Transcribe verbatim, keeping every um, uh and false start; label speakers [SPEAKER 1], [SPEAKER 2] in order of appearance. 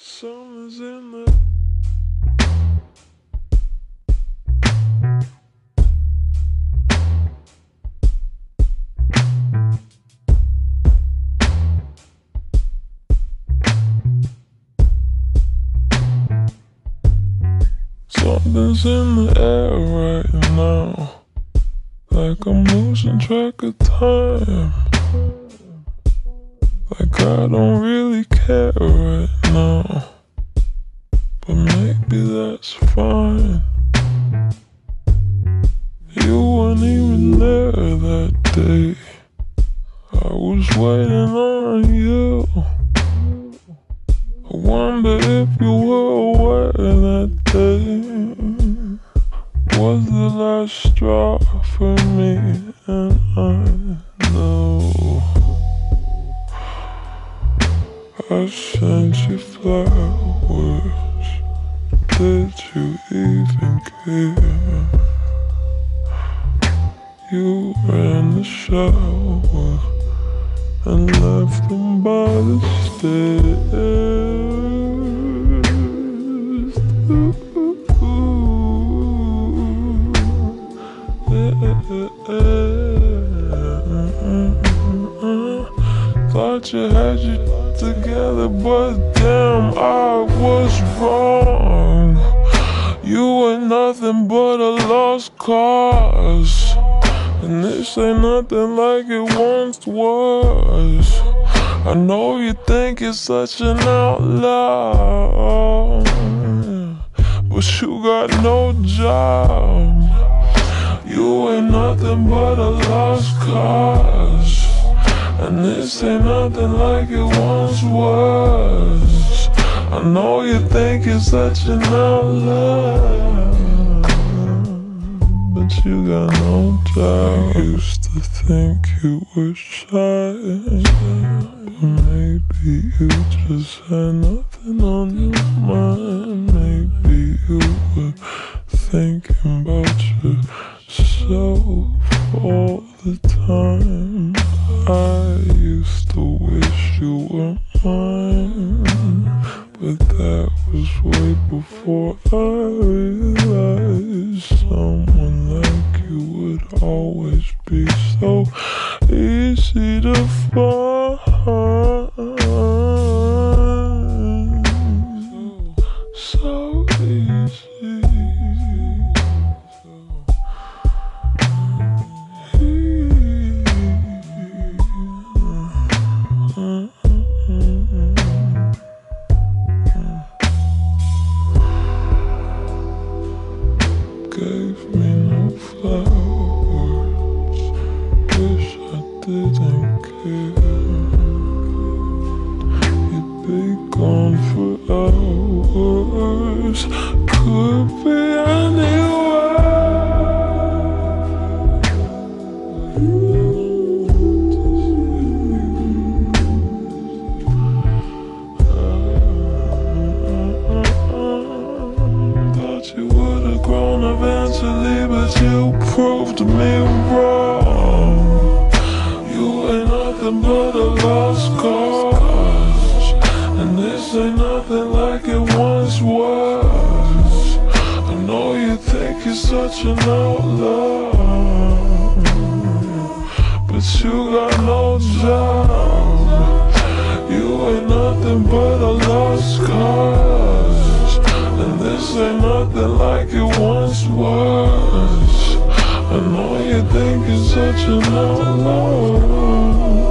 [SPEAKER 1] Summer's in the Something's in the air right now, like I'm losing track of time. Like I don't really care right now, but maybe that's fine. You weren't even there that day, I was waiting on you. I wonder if you were aware that day was the last straw for me, and I know I sent you flowers. Did you even care? You ran the shower and left them by the stairs. Thought you had you together, but damn, I was wrong. You ain't nothing but a lost cause, and this ain't nothing like it once was. I know you think you're such an outlaw, but you got no job. You ain't nothing but a lost cause, and this ain't nothing like it once was. I know you think you're such an outlaw, but you got no doubt. I used to think you were shy, but maybe you just had nothing on your mind. Maybe you were thinking about yourself all the time. I used to wish you were mine, but that was way before I realized someone like you would always be so easy to find. So easy. Gave me no flowers, wish I didn't care. You'd be gone for hours, could be anywhere. Thought you would've grown eventually, but you proved me wrong. You ain't nothing but a lost cause, and this ain't nothing like it once was. I know you think you're such an outlaw, but you got no job. You ain't nothing but a lost cause, and this ain't nothing like it once was. I know you think you're such an outlaw.